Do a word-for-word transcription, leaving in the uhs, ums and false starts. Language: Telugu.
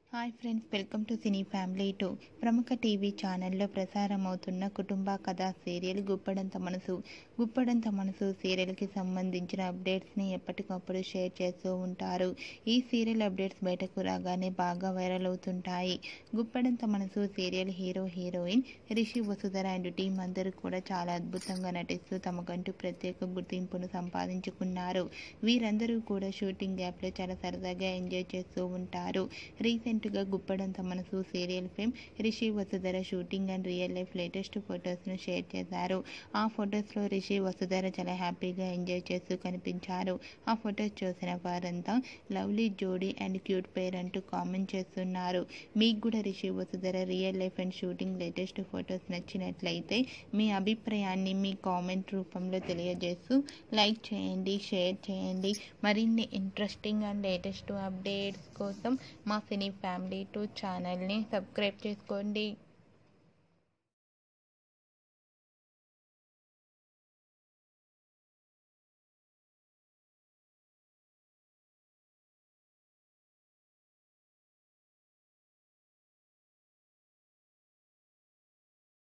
Hi friends, welcome to cine family two. ప్రముఖ టీవీ ఛానల్లో ప్రసారమవుతున్న కుటుంబ కథా సీరియల్ గుప్పడంత మనసు. గుప్పడంత మనసు సీరియల్కి సంబంధించిన అప్డేట్స్ని ఎప్పటికప్పుడు షేర్ చేస్తూ ఉంటారు. ఈ సీరియల్ అప్డేట్స్ బయటకు రాగానే బాగా వైరల్ అవుతుంటాయి. గుప్పడంత మనసు serial hero heroine Rishi, Vasudhara and team అందరూ కూడా చాలా అద్భుతంగా నటిస్తూ తమకంటూ ప్రత్యేక గుర్తింపును సంపాదించుకున్నారు. వీరందరూ కూడా షూటింగ్ గ్యాప్లో చాలా సరదాగా ఎంజాయ్ చేస్తూ ఉంటారు. రీసెంట్ గా గుప్పడంత మనసు serial fame Rishi, Vasudhara shooting and real life latest ఫొటోస్ను షేర్ చేశారు. ఆ ఫొటోస్లో రిషి, వసుధర చాలా హ్యాపీగా ఎంజాయ్ చేస్తూ కనిపించారు. ఆ ఫొటోస్ చూసిన వారంతా లవ్లీ జోడీ అండ్ క్యూట్ పేర్ అంటూ కామెంట్ చేస్తున్నారు. మీకు కూడా Rishi, Vasudhara real life and shooting latest photos నచ్చినట్లయితే మీ అభిప్రాయాన్ని మీ కామెంట్ రూపంలో తెలియజేస్తూ లైక్ చేయండి, షేర్ చేయండి. మరిన్ని ఇంట్రెస్టింగ్ అండ్ లేటెస్ట్ అప్డేట్స్ కోసం మా సినీ ఫ్యామిలీ టూ ఛానల్ని సబ్స్క్రైబ్ చేసుకోండి.